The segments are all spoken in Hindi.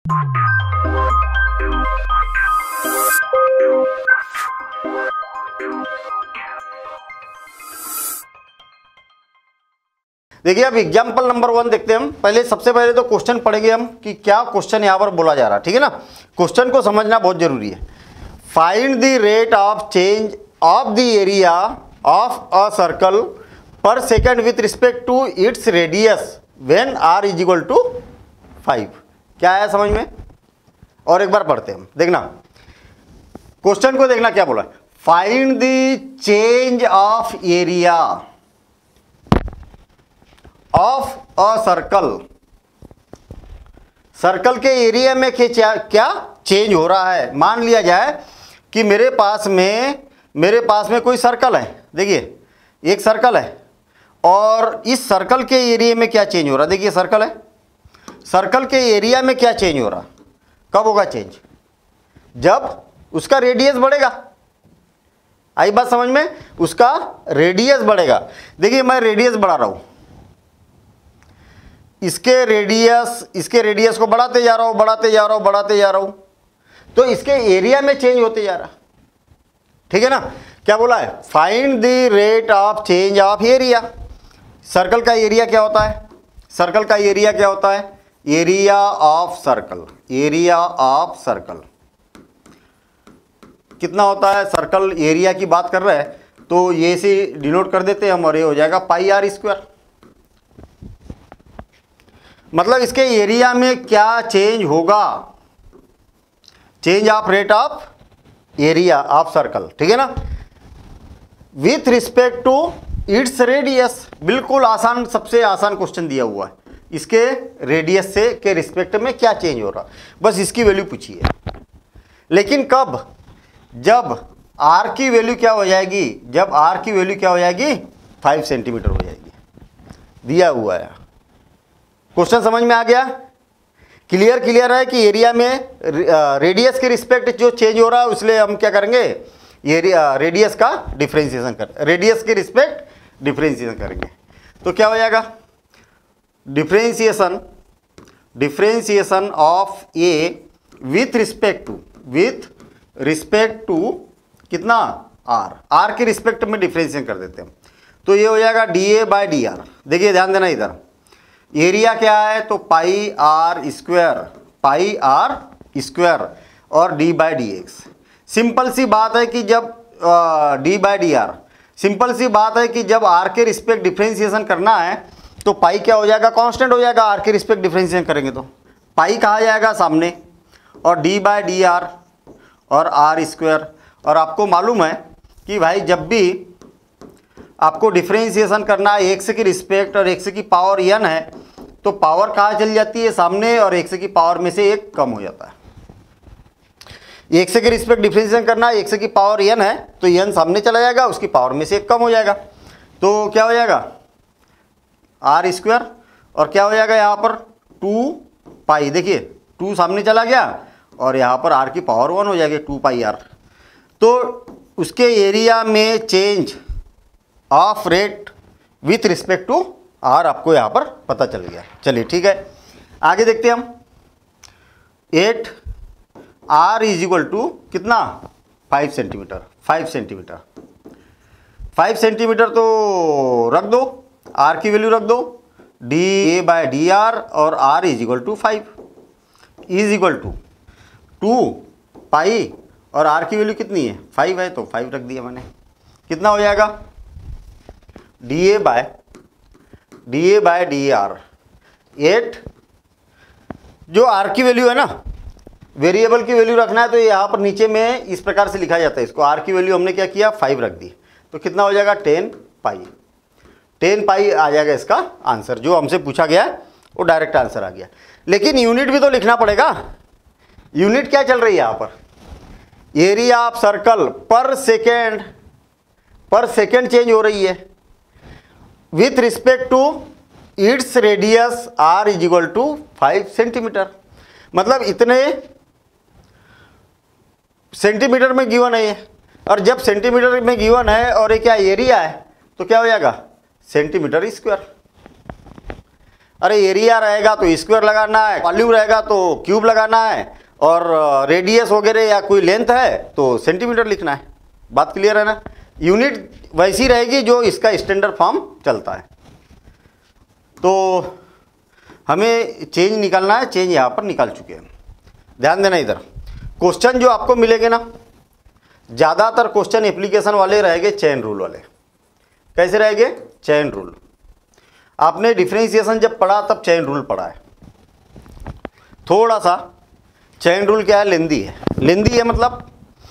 देखिए अब एग्जाम्पल नंबर 1 देखते हैं हम। सबसे पहले तो क्वेश्चन पढ़ेंगे हम कि क्या क्वेश्चन यहां पर बोला जा रहा है, ठीक है ना। क्वेश्चन को समझना बहुत जरूरी है। Find the rate of change of the area of a circle per second with respect to its radius when r is equal to 5। क्या आया समझ में? और एक बार पढ़ते हैं हम, देखना क्वेश्चन को, देखना क्या बोला। Find the change of area of a circle. Circle के एरिया में क्या चेंज हो रहा है। मान लिया जाए कि मेरे पास में कोई सर्कल है। देखिए एक सर्कल है और इस सर्कल के एरिया में क्या चेंज हो रहा है। देखिए सर्कल है, सर्कल के एरिया में क्या चेंज हो रहा। कब होगा चेंज? जब उसका रेडियस बढ़ेगा। आई बात समझ में? उसका रेडियस बढ़ेगा। देखिए मैं रेडियस बढ़ा रहा हूं, इसके रेडियस को बढ़ाते जा रहा हूं, तो इसके एरिया में चेंज होते जा रहा। ठीक है ना। क्या बोला है? Find the rate of change of area. Circle का एरिया क्या होता है? सर्कल का एरिया क्या होता है? Area of circle. Area of circle कितना होता है? सर्कल एरिया की बात कर रहे हैं तो ये से डिनोट कर देते हैं हम, और ये हो जाएगा पाई आर स्क्वायर। मतलब इसके एरिया में क्या चेंज होगा? Change of rate of area of circle, ठीक है ना, with respect to its radius. बिल्कुल आसान, सबसे आसान क्वेश्चन दिया हुआ है। इसके रेडियस से के रिस्पेक्ट में क्या चेंज हो रहा, बस इसकी वैल्यू पूछिए। लेकिन कब? जब आर की वैल्यू क्या हो जाएगी? जब आर की वैल्यू क्या हो जाएगी? 5 सेंटीमीटर हो जाएगी। दिया हुआ है। क्वेश्चन समझ में आ गया? क्लियर है कि एरिया में रेडियस के रिस्पेक्ट जो चेंज हो रहा है, इसलिए हम क्या करेंगे? ये रेडियस का डिफरेंशिएशन रेडियस के रिस्पेक्ट डिफरेंशिएशन करेंगे। तो क्या हो जाएगा? Differentiation of A with respect to कितना? आर के रिस्पेक्ट में डिफरेंशिएशन कर देते हैं। तो ये हो जाएगा dA बाय dr। देखिए ध्यान देना, इधर एरिया क्या है? तो पाई आर स्क्वायर और d by d x. Simple सी बात है कि जब d by d r, simple सी बात है कि जब r के रिस्पेक्ट डिफरेंशिएशन करना है तो पाई क्या हो जाएगा? कांस्टेंट हो जाएगा। r के रिस्पेक्ट डिफरेंशिएशन करेंगे तो पाई कहा जाएगा सामने, और d बाई डी आर और आर स्क्वायर। और आपको मालूम है कि भाई जब भी आपको डिफरेंशिएशन करना है x की रिस्पेक्ट और x की पावर n है, तो पावर कहाँ चली जाती है? सामने, और x की पावर में से एक कम हो जाता है। x की रिस्पेक्ट डिफरेंशिएशन करना है, x की पावर n है तो n सामने चला जाएगा, उसकी पावर में से एक कम हो जाएगा। तो क्या हो जाएगा? आर स्क्वायर, और क्या हो जाएगा यहाँ पर? 2 पाई। देखिए 2 सामने चला गया और यहाँ पर r की पावर 1 हो जाएगी, 2 पाई आर। तो उसके एरिया में change of rate with respect to r आपको यहाँ पर पता चल गया। चलिए ठीक है, आगे देखते हैं हम। 8 आर इज इक्वल टू कितना? 5 सेंटीमीटर। 5 सेंटीमीटर तो रख दो, आर की वैल्यू रख दो, dA बाय डी आर, और r is equal to 5 is equal to 2 pi, और आर की वैल्यू कितनी है? 5 है तो 5 रख दिया मैंने। कितना हो जाएगा? dA by d are. 8 जो आर की वैल्यू है ना, वेरिएबल की वैल्यू रखना है तो यहाँ पर नीचे में इस प्रकार से लिखा जाता है इसको। आर की वैल्यू हमने क्या किया? 5 रख दी। तो कितना हो जाएगा? 10 पाई आ जाएगा इसका आंसर। जो हमसे पूछा गया वो डायरेक्ट आंसर आ गया। लेकिन यूनिट भी तो लिखना पड़ेगा। यूनिट क्या चल रही है यहाँ पर? Area of circle per second change हो रही है with respect to its radius r is equal to 5 centimetre. मतलब इतने सेंटीमीटर में गिवन है ये, और जब सेंटीमीटर में गिवन है और ये क्या एरिया है तो क्या हो जाएगा? Centimetre square. अरे एरिया रहेगा तो स्क्वायर लगाना है, वॉल्यूम रहेगा तो क्यूब लगाना है, और रेडियस वगैरह या कोई लेंथ है तो सेंटीमीटर लिखना है। बात क्लियर है ना? यूनिट वैसी रहेगी जो इसका स्टैंडर्ड फॉर्म चलता है। तो हमें चेंज निकालना है, चेंज यहाँ पर निकाल चुके हैं। ध्यान देना, इधर क्वेश्चन जो आपको मिलेंगे ना, ज़्यादातर क्वेश्चन एप्लीकेशन वाले रहेंगे चेन रूल वाले। कैसे रहेंगे? Chain rule. आपने डिफरेंशिएशन जब पढ़ा तब चेन रूल पढ़ा है। थोड़ा सा चेन रूल क्या है? लेंदी है। लेंदी है मतलब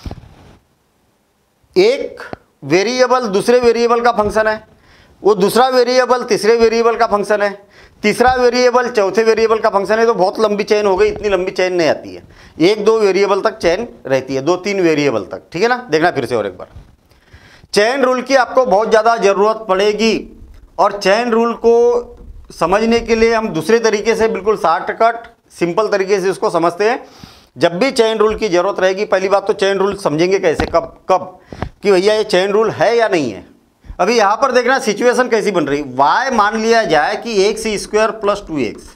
एक वेरिएबल दूसरे वेरिएबल का फंक्शन है, वो दूसरा वेरिएबल तीसरे वेरिएबल का फंक्शन है, तीसरा वेरिएबल चौथे वेरिएबल का फंक्शन है। तो बहुत लंबी चेन हो गई, इतनी लंबी चेन नहीं आती है, 1-2 वेरिएबल तक चेन रहती है, 2-3 वेरिएबल तक। ठीक है ना? देखना फिर से और एक बार। चेन रूल की आपको बहुत ज़्यादा ज़रूरत पड़ेगी, और चेन रूल को समझने के लिए हम दूसरे तरीके से, बिल्कुल शॉर्टकट सिंपल तरीके से उसको समझते हैं। जब भी चेन रूल की ज़रूरत रहेगी, पहली बात तो चेन रूल समझेंगे कैसे, कब कि भैया ये चेन रूल है या नहीं है। अभी यहाँ पर देखना सिचुएशन कैसी बन रही। y मान लिया जाए कि x² + 2x,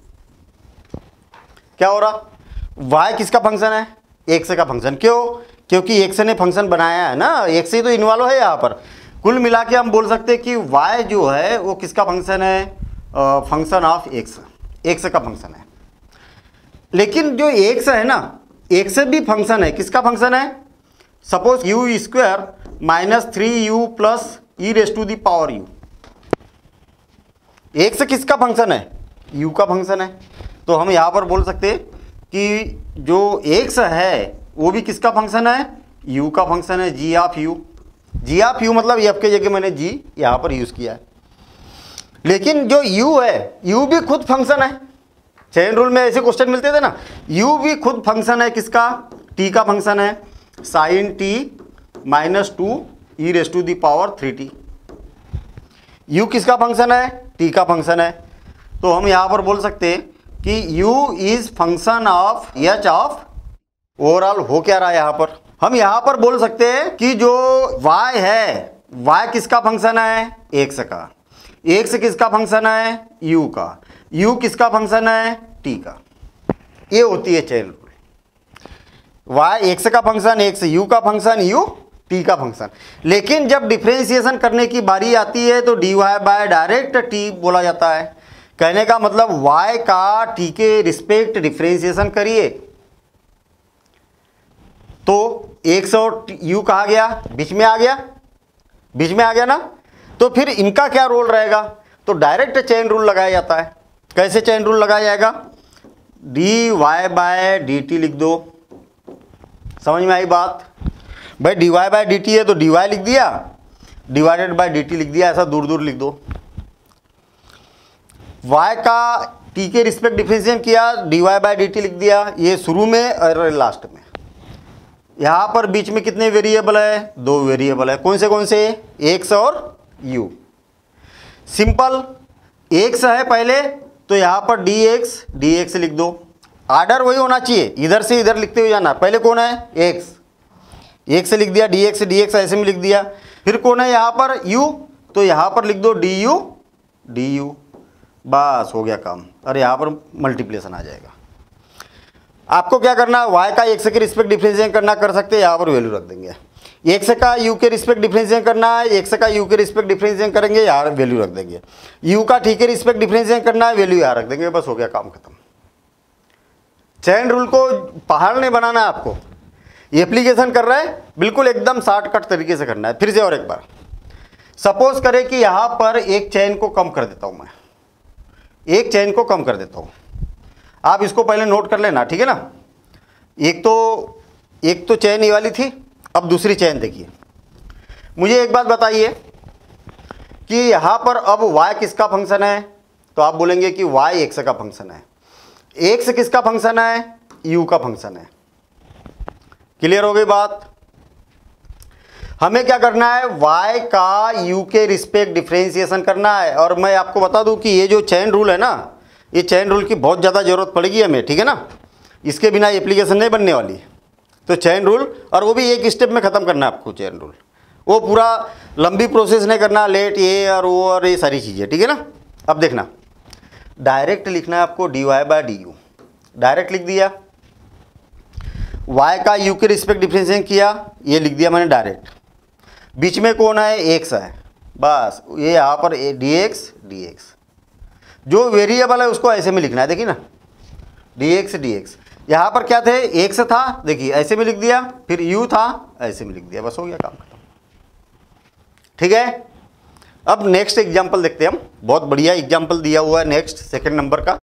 क्या हो रहा? y किसका फंक्शन है? x का फंक्शन। क्यों? क्योंकि x ने फंक्शन बनाया है ना, x ही तो इन्वॉल्व है यहाँ पर। कुल मिला के हम बोल सकते हैं कि y जो है वो किसका फंक्शन है? फंक्शन ऑफ x का फंक्शन है। लेकिन जो x है ना, x भी फंक्शन है। किसका फंक्शन है? Suppose u² - 3u + e⁻⁴u। x किसका फंक्शन है? u का फंक्शन है। तो हम यहाँ पर बोल सकते हैं कि जो x है वो भी किसका फंक्शन है? u का फंक्शन है, g of u। g of u मतलब f के जगह मैंने g यहाँ पर यूज़ किया है। लेकिन जो u है, u भी खुद फंक्शन है। चेन रूल में ऐसे क्वेश्चन मिलते थे ना, u भी खुद फंक्शन है। किसका? t का फंक्शन है, sin t - 2 e⁻3t। u किसका फंक्शन है? t का फंक्शन है। तो हम यहाँ पर बोल सकते हैं कि u is function of h of, overall हो क्या रहा है यहाँ पर? हम यहाँ पर बोल सकते हैं कि जो y है, y किसका फंक्शन है? x का। x किसका फंक्शन है? u का। u किसका फंक्शन है? t का। ये होती है चेन रूल। y x का फंक्शन, x u का फंक्शन, u t का फंक्शन। लेकिन जब डिफरेंशिएशन करने की बारी आती है तो dy बाय डायरेक्ट t बोला जाता है। कहने का मतलब y का t के रिस्पेक्ट डिफरेंशिएशन करिए तो x और u कहा गया, बीच में आ गया, बीच में आ गया ना। तो फिर इनका क्या रोल रहेगा? तो डायरेक्ट चेन रूल लगाया जाता है। कैसे चेन रूल लगाया जाएगा? dy बाय dt लिख दो। समझ में आई बात? भाई dy बाय dt है तो dy लिख दिया, डिवाइडेड बाय dt लिख दिया, ऐसा दूर दूर लिख दो। y का t के रिस्पेक्ट डिफरेंशिएशन किया, dy बाय dt लिख दिया। ये शुरू में और लास्ट में। यहाँ पर बीच में कितने वेरिएबल है? 2 वेरिएबल है। कौन से? x और u। सिंपल, x है पहले तो यहाँ पर dx लिख दो। आर्डर वही होना चाहिए, इधर से इधर लिखते हुए जाना। पहले कौन है? x लिख दिया, dx ऐसे में लिख दिया। फिर कौन है यहाँ पर? u, तो यहाँ पर लिख दो du। बस हो गया काम। और यहाँ पर मल्टीप्लिकेशन आ जाएगा। आपको क्या करना है? y का x के रिस्पेक्ट डिफरेंशिएशन करना, कर सकते हैं, यहाँ पर वैल्यू रख देंगे। x का u के रिस्पेक्ट डिफरेंशिएशन करना है, x का u के रिस्पेक्ट डिफरेंशिएशन करेंगे, यहाँ वैल्यू रख देंगे। u का t के रिस्पेक्ट डिफरेंशिएशन करना है, वैल्यू यहाँ रख देंगे। बस हो गया काम खत्म। चेन रूल को पहाड़ नहीं बनाना है आपको। एप्लीकेशन कर रहे हैं, बिल्कुल एकदम शॉर्टकट तरीके से करना है। फिर से और एक बार, सपोज करें कि यहाँ पर एक चेन को कम कर देता हूँ मैं, एक चेन को कम कर देता हूँ। आप इसको पहले नोट कर लेना, ठीक है ना। एक तो चेन ये वाली थी, अब दूसरी चेन देखिए। मुझे एक बात बताइए कि यहाँ पर अब y किसका फंक्शन है? तो आप बोलेंगे कि y x का फंक्शन है। x किसका फंक्शन है? u का फंक्शन है। क्लियर हो गई बात? हमें क्या करना है? y का u के रिस्पेक्ट डिफरेंशिएशन करना है। और मैं आपको बता दूं कि ये जो चेन रूल है ना, ये चेन रूल की बहुत ज़्यादा ज़रूरत पड़ेगी हमें, ठीक है ना। इसके बिना एप्लीकेशन नहीं बनने वाली। तो चेन रूल, और वो भी एक स्टेप में ख़त्म करना है आपको चेन रूल। वो पूरा लंबी प्रोसेस नहीं करना, लेट ये और वो और ये सारी चीज़ें, ठीक है ना। अब देखना, डायरेक्ट लिखना है आपको dy by d u, direct लिख दिया। y का u के रिस्पेक्ट डिफरेंशिएशन किया, ये लिख दिया मैंने डायरेक्ट। बीच में कौन है, x है, बस ये यहाँ पर dx। जो वेरिएबल है उसको ऐसे में लिखना है, देखिए ना dx। यहाँ पर क्या थे, x था, देखिए ऐसे में लिख दिया, फिर u था, ऐसे में लिख दिया, बस हो गया काम खत्म। ठीक है, अब नेक्स्ट एग्जाम्पल देखते हैं हम। बहुत बढ़िया एग्जाम्पल दिया हुआ है नेक्स्ट, सेकंड नंबर का।